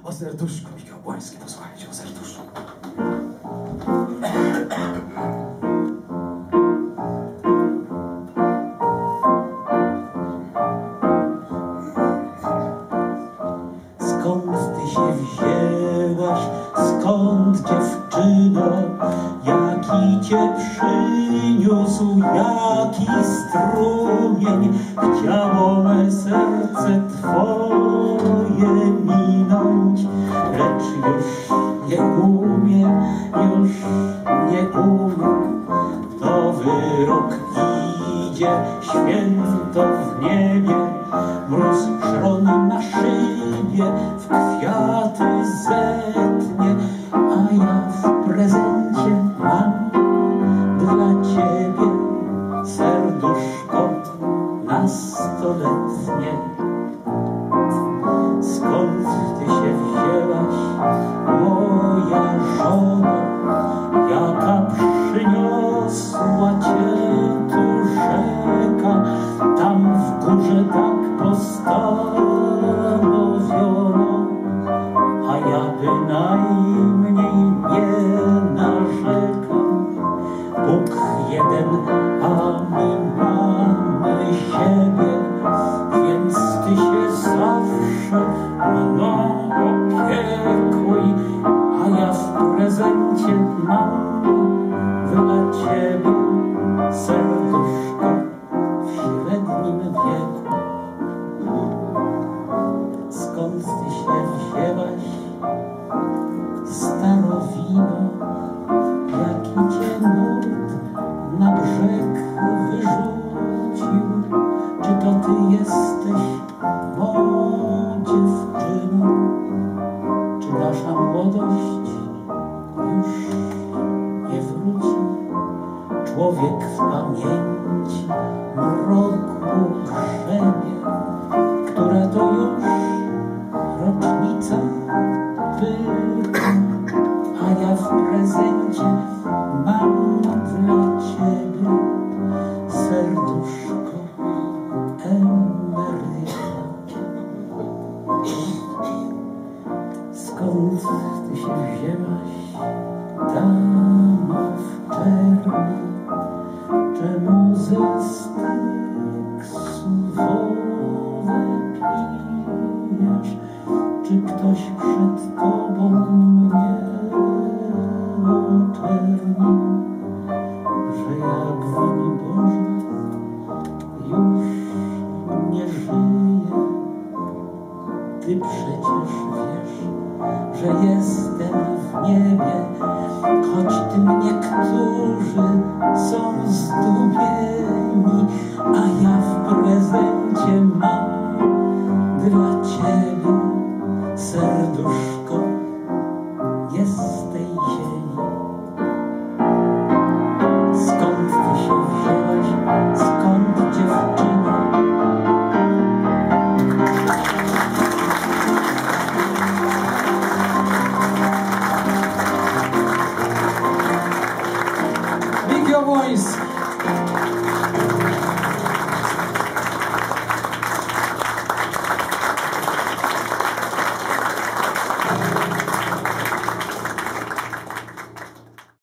O serduszku, Michał Błański, posłuchajcie o serduszku. Skąd ty się wzięłaś, skąd dziewczyno, jaki cię przyniósł, jaki strumień chciało me serce twoje minąć, lecz już nie umiem, to wyrok idzie, święto w niebie, mróz szron na szybie, w kwiaty zetnie, a ja w prezencie mam dla ciebie serduszko nastoletnie. Skąd ty się wzięłaś, moja żono, jaka przyniosła cię tu rzeka, tam w górze tak postanowiono, a ja bynajmniej nie narzekam. Bóg jeden, a my mamy siebie, więc ty się zawsze mną opiekuj, a ja w prezencie mam dla ciebie serduszko w średnim wieku. Skąd ty się wzięłaś, starowino, jaki cię nurt na brzeg wyrzucił? Czy to ty jesteś mą dziewczyną? Czy nasza młodość już nie wróci? Człowiek w pamięci mroku grzebie, która to już rocznica była, a ja w prezencie mam dla ciebie serduszko emeryta. Skąd ty się wzięłaś, damo w czerni? Czemu ze styksu wodę pijesz? Czy ktoś przed tobą mnie oczernił, że jak woń Boże już nie żyje? Ty przecież wiesz, że jestem w niebie, choć tym niektórzy są zdumieni, a ja w prezencie mam dla ciebie serduszko nie z tej ziemi. Skąd ty się wzięłaś, skąd dziewczyno? Michał Błański.